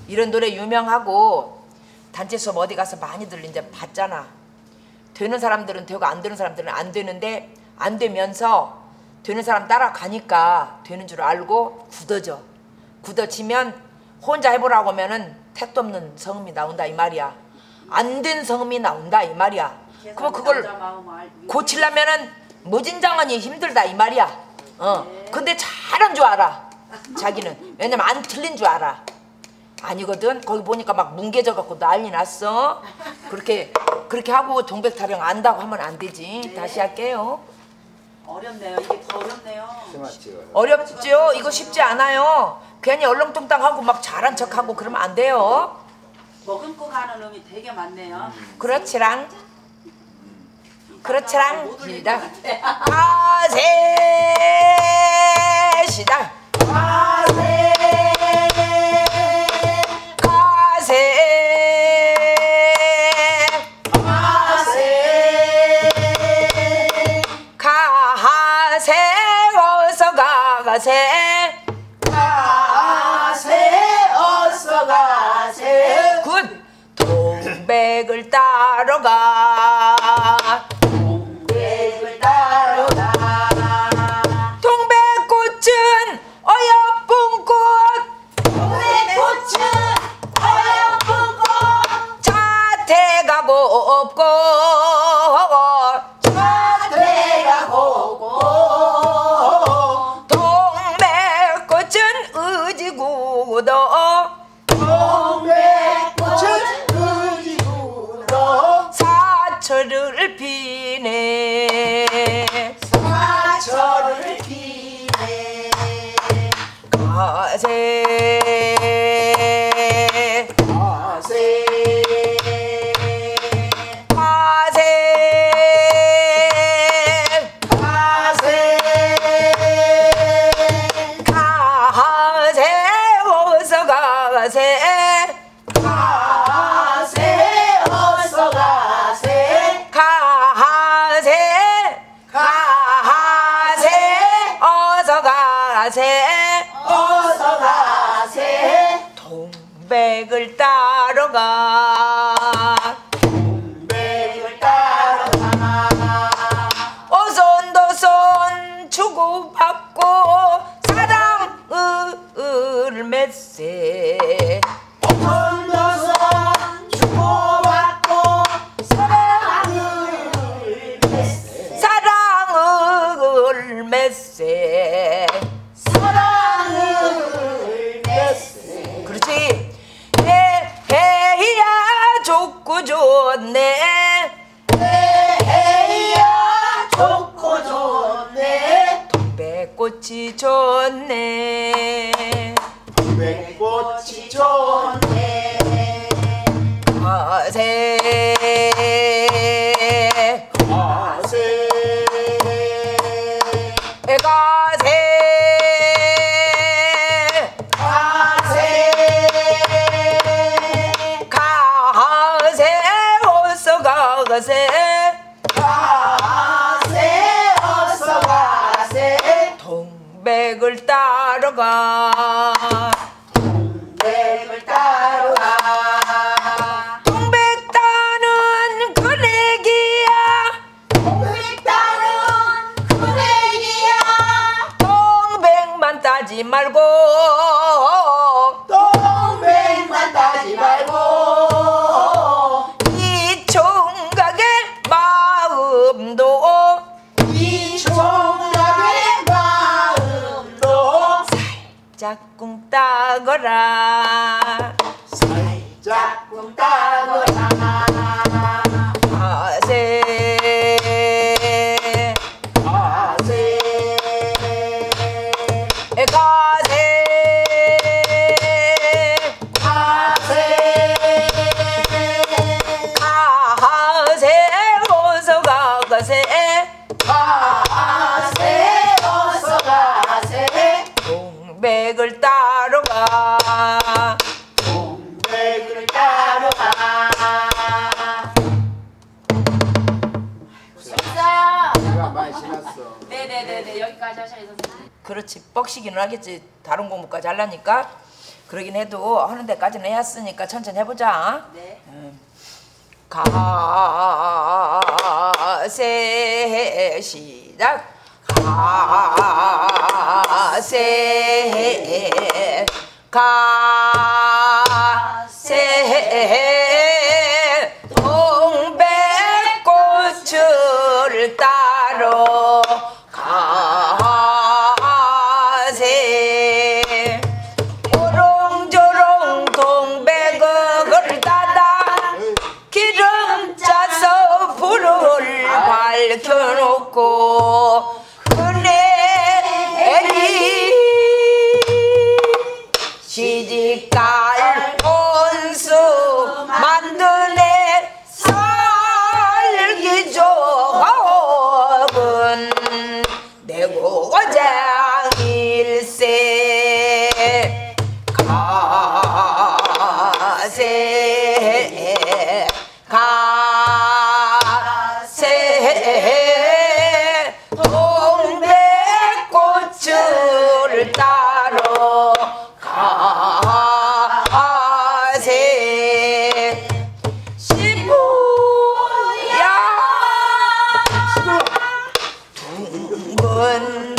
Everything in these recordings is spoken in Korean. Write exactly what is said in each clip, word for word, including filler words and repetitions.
이런 노래 유명하고 단체 수업 어디 가서 많이들 이제 봤잖아. 되는 사람들은 되고 안 되는 사람들은 안 되는데 안 되면서 되는 사람 따라가니까 되는 줄 알고 굳어져. 굳어지면 혼자 해보라고 하면은 택도 없는 성음이 나온다 이 말이야. 안 된 성음이 나온다 이 말이야. 그럼 그걸 고치려면은 무진장원이 힘들다 이 말이야. 어. 근데 잘한 줄 알아. 자기는. 왜냐면 안 틀린 줄 알아. 아니거든. 거기 보니까 막 뭉개져 갖고 난리 났어. 그렇게 그렇게 하고 동백 타령 안다고 하면 안 되지. 네. 다시 할게요. 어렵네요. 이게 더 어렵네요. 어렵죠. 이거 쉽지 않아요. 괜히 얼렁뚱땅하고 막 잘한 척하고 그러면 안 돼요. 머금고 가는 음이 되게 많네요. 그렇지랑. 그렇지랑. 시작. 가세 시작. 가세 가세 가세 어서 가세 가세 어서 가세 굿 동백을 따러 가 동백을 따러 가 동백꽃은 어여쁜 꽃 동백꽃은 어여쁜 꽃 자태가 곱고 자태가 곱고 동백꽃은 의지구도 동백꽃은 의지구도 사철을 피네 사철을 피네 가세 가세 가세 가세 가세 어서 가세 가세 어서 가세 가세 가세 어서 가세 어서 가세 동백을 따러 가 동백을 따러 가 오손도손 주고받고 사랑을 맺세 손도손 주고받고 사랑을 맺세 사랑을 맺세 사랑을 맺세 그렇지 해, 해야 좋고 좋네 해야 좋고 좋네 동백꽃이 좋네 동백꽃이 좋네 가세 가세 가세 가세 가세 어서 가세 가세 어서 가세 동백을 따러 가 동백을 따러 가 동백따는 그네기야 동백따는 그네기야 동백만 따지 말고 동백만 따지 말고 이 총각의 마음도 이 총각의 마음도 짝꿍 따거라 살짝 꿍 따거라 가세 가세 가세 가세 가세 어서 가세 가세 어서 가세 동백을 따러 가 동백을 따러 가 있어요. 내가 많이 지났어. 네네네네 여기까지 하셔야 선생님. 그렇지 뻑시기는 하겠지 다른 공부까지 하려니까 그러긴 해도 하는 데까지는 해왔으니까 천천히 해보자. 네. 음. 가세 시작. 가세 가세 동백꽃을 따러 가세 오롱조롱 동백을 따다 기름 짜서 불을 밝혀놓고 그네리 시집갈 온수 만드네 살기 좋은 내 고장일세 가세 가세 동백꽃을 따러 가세 시부야 둥근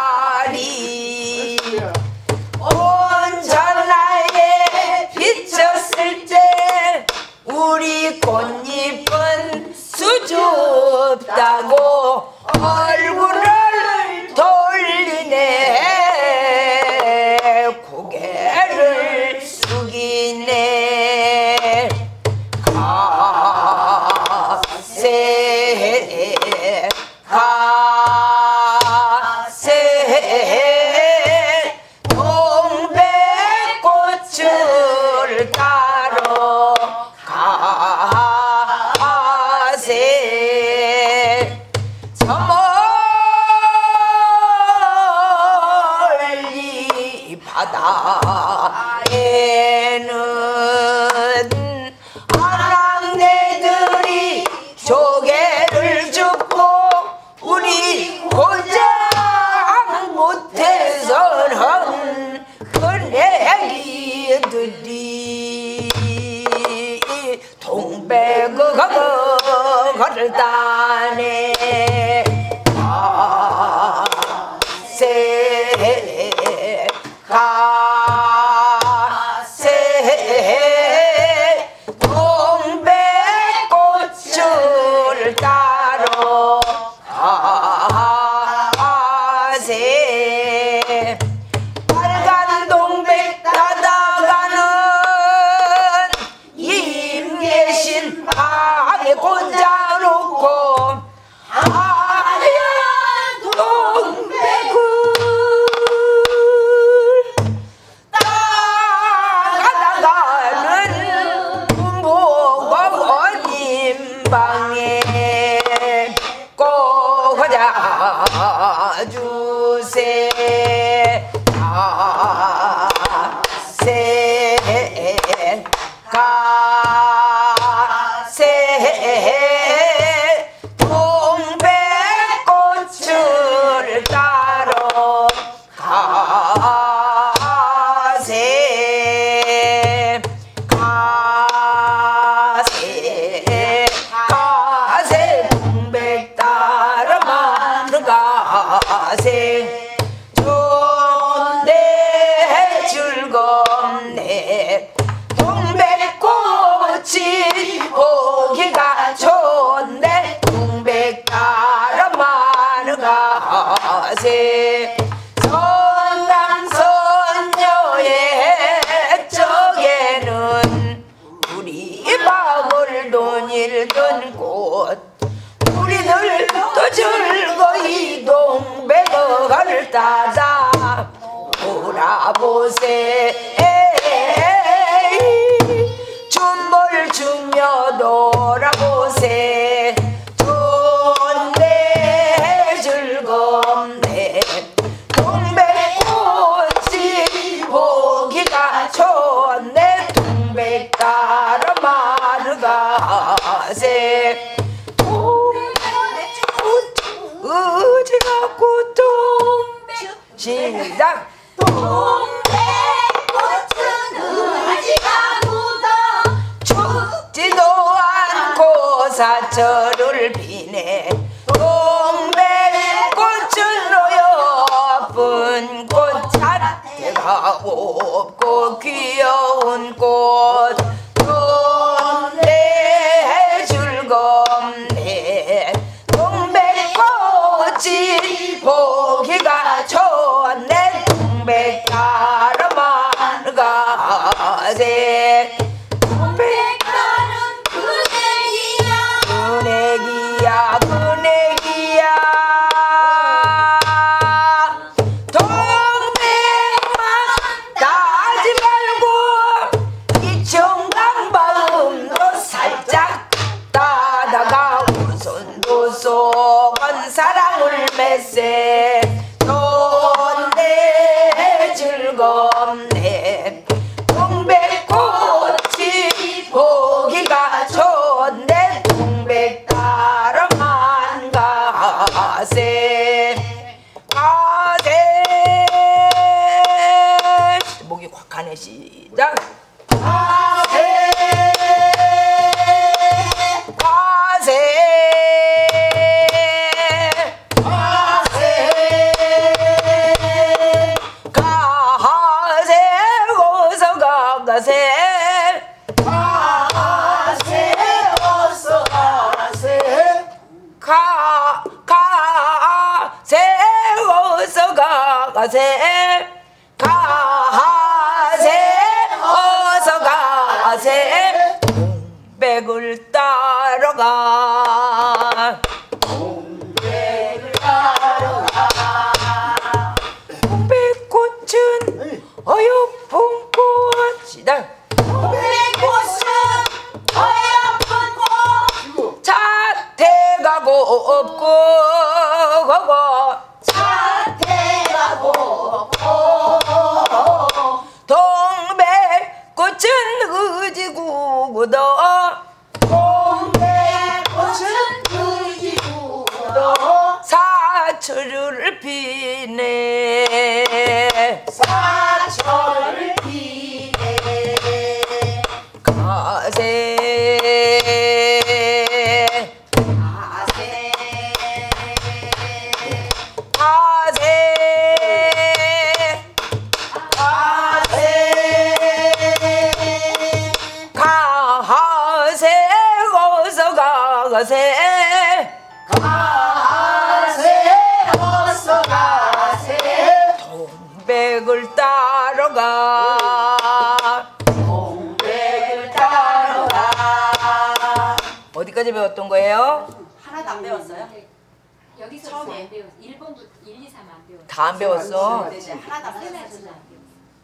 달이 온 전라에 비쳤을 때 우리 꽃잎은 수줍다고 얼굴을 돌리네 고개를 숙이네 가세 가세 동백꽃을 따러 가세 저 멀리 바다에는 아랑내들이 조개를 줍고 우리 고장 못해서는 그네리들이 동백을 따네 가세 가세 동백꽃을 따러 가세 빨간 동백 따다가는 임계신 방에 꽂아놓고 하얀 동백을 따가다가는 부모님 방에 꽂아주세 가세 가세 동백꽃을 따러 가세 가세 가세 동백 따라 마는 가세 좋네 즐겁네 동백꽃이 보기가 좋네 동백 따라 마는 가세 선남선녀의 쪽에는 우리 마을 돈일던 곳 우리들도 즐거이 동백을 따다 돌아보세 춤을 추며 돌아보세 좋네 즐겁네 동백꽃이 보기가 좋네 동백 따라 마르 가세 의지가 꽃동 시작 동백꽃은 사철을 피네 동백꽃은 노여쁜 꽃 잣대가 없고 귀여운 꽃 돈내 줄겁네 동백꽃이 보기가 좋네 동백다름한 가세 동백다름 그네기야 그네기야 그네기야 동백만 따지 말고 이 청강 마음도 살짝 따다가 우선도 속은 사랑을 맺세 돈내 즐겁네 동백꽃이 보기가 좋네 동백다름한 가세 가세 목이 확 가네 시작 가세 가세 가세 가세 어서 가가세 가세 어서 가세 가 가세 어서 가가세 가세 어서 가세 동백을 따라가 동백을 따라가 동백꽃은 어여쁜 꽃이다 동백꽃은 어여쁜 꽃 자태가고 없고 자태가고 동백꽃은 의지구구도 동백꽃은 의지구도 사철을 피네 사철을 피네 가세 가세 가세 가세 가세 어서 가세 가세 어서 가세 동백을 따라가 동백을 따라가 어디까지 배웠던 거예요? 하나도 안 배웠어요? 여기서 처음에 안 배웠어. 일 번부터 일, 이, 삼 안 배웠어. 다 안 배웠어? 네, 네, 하나도 안 세 배웠어요. 마디도 안 배웠어.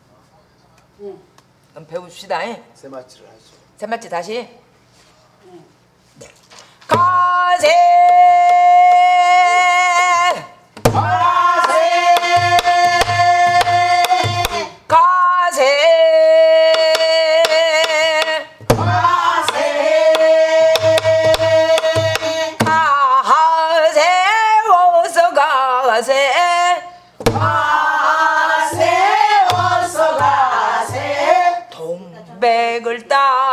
그럼 배웁시다. 세마치를 하죠. 세 마치 다시. 네. 가세 가세 가세 어서 가세 동백을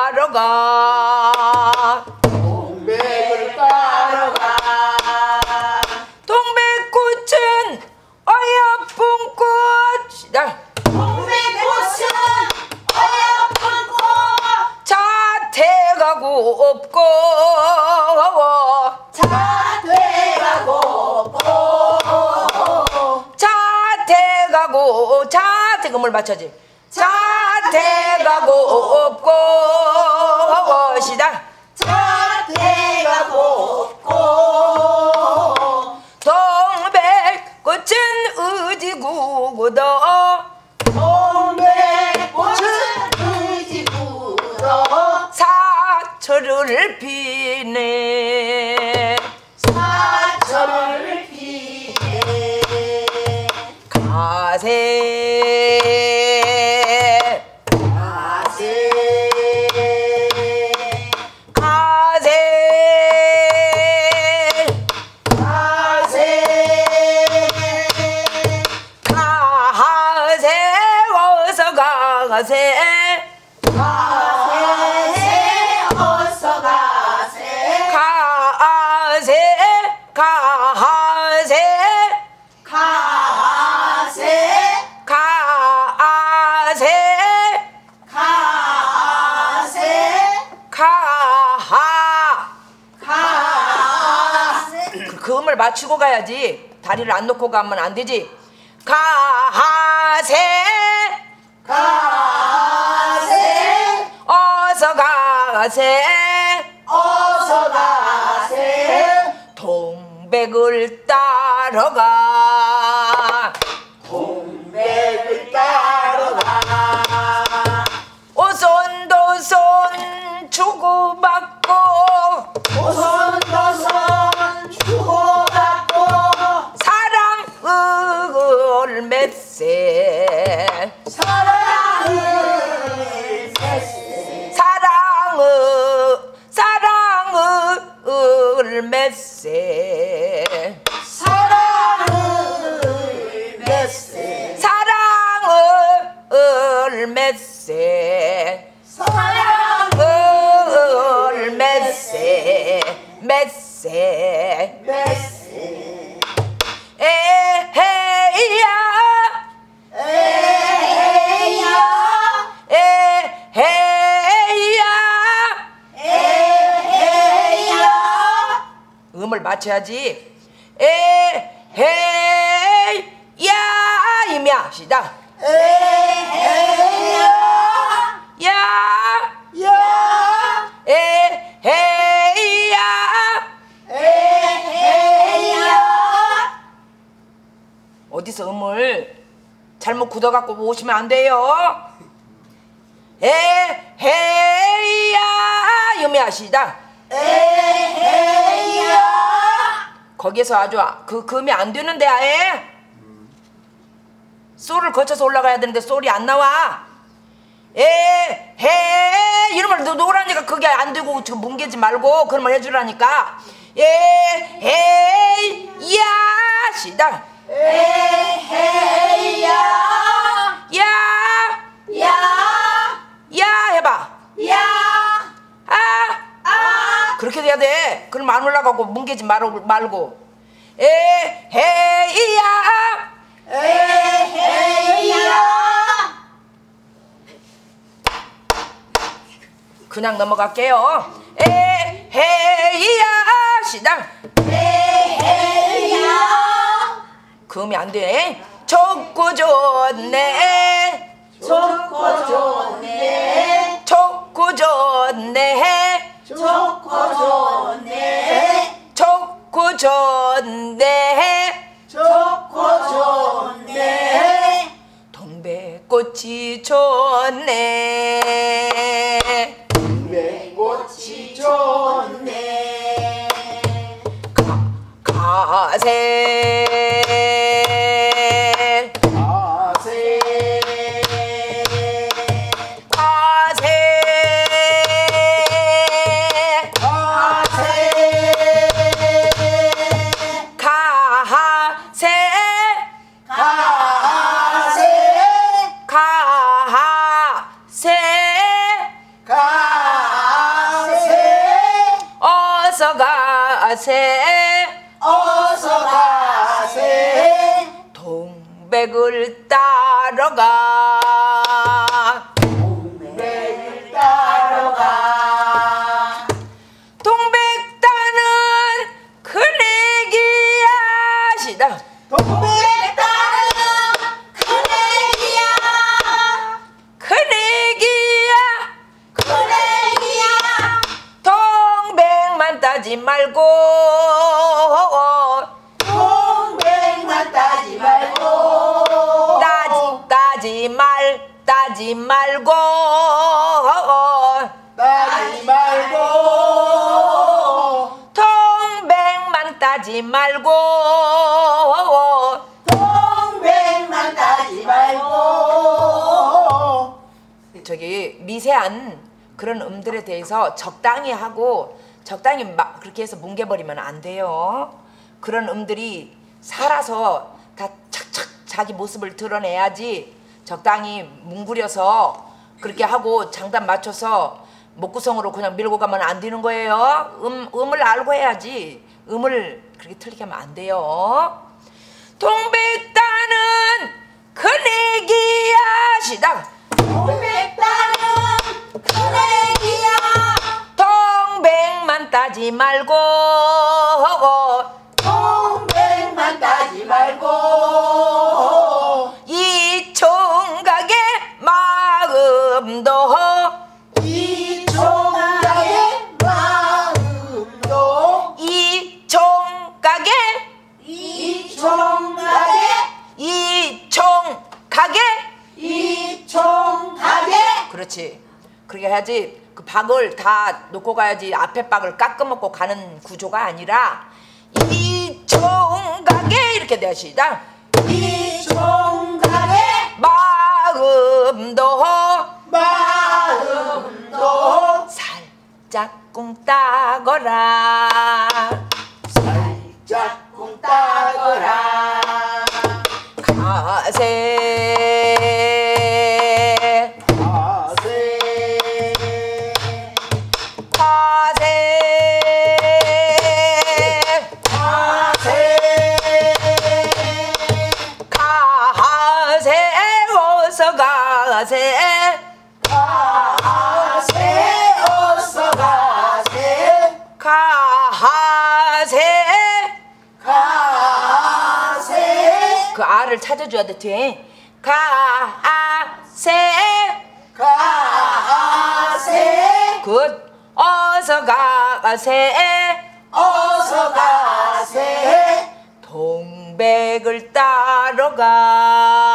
따라가 동백을 따라가 동백꽃은 어여쁜 꽃이다 동백꽃은 어여쁜 꽃 자태가고 없고 자태가고 없고 자태가고 자태가 뭘 맞춰지 자태가고 없고 것이다 자태가고 없고 동백꽃은 의지구구도 동백꽃은 의지구도 사철을 피네 사철을 피네 가세 가세 가세 가세 가세 어서 가세 가세 어서 가세 가 음을 맞추고 가야지. 다리를 안 놓고 가면 안 되지. 가세 가세 어서 가세 어서 가세 동백을 따라가 동백을 따라가 오손도손 주고받고 오손도손 주고받고 사랑을 맺세 사랑을 맺세 사랑을 사랑을 맺세 사랑을 맺세 사랑을 맺세 사랑을 맺세 맺세 맺세 에헤이야 에헤이야 에헤이야 에헤이야 음을 맞춰야지. 에헤이야 이미야 시작. 에헤이야 야 야 에헤이야 에헤이야 어디서 음을 잘못 굳어갖고 오시면 안 돼요. 에헤이야 이미야 시작. 에헤이야 거기에서 아주 그 금이 안 되는데 아예 솔을 거쳐서 올라가야 되는데 솔이 안 나와. 에헤 이러면 너 노라니까 그게 안 되고 지금 뭉개지 말고 그런 말 해주라니까. 에헤 야 시작. 에헤이야 야 야 야 해봐. 야 아 아 그렇게 돼야 돼. 그럼 안 올라가고 뭉개지 말고 말고. 에헤 야 에헤이야 그냥 넘어갈게요. 에헤이야 시작. 에헤이야 금이 안 돼. 좋고 좋네 좋고 좋네 좋고 좋네 좋고 좋네 좋고 좋네 좋고 좋네 동백꽃이 좋네 백꽃이 좋네 가세 가세 가세 가세 가세 가세 가세 가세 어서 가세 어서 가세 동백을 따라가 동백을 따라가 동백 따는 큰애기야 시다. 동백 따는 큰애기야 큰애기야 큰애기야 동백만 따지 말고 동백만 따지 말고 따지 따지 말 따지 말고 따지 말고 동백만 따지 말고 동백만 따지 말고 저기 미세한 그런 음들에 대해서 적당히 하고 적당히 막 그렇게 해서 뭉개버리면 안 돼요. 그런 음들이 살아서 다 착착 자기 모습을 드러내야지. 적당히 뭉그려서 그렇게 하고 장단 맞춰서 목구성으로 그냥 밀고 가면 안 되는 거예요. 음, 음을 알고 해야지. 음을 그렇게 틀리게 하면 안 돼요. 동백 따는 큰애기야 시작. 동백 따는 큰애기야 동백만 따지 말고 동백만 가야지. 그 박을 다 놓고 가야지. 앞에 박을 깎아먹고 가는 구조가 아니라 이 총각에 이렇게 돼야 시작. 이 총각의 마음도 마음도 살짝 꿍 따거라. 살짝 꿍 따거라. 가세 가세 가세 가세 가세 어서 가세 가세 어서 가세 가세 가세 그 아를 찾아줘야 돼 뒤에. 가세 가세 굿 어서 가세 어서 가세 동백을 따러 가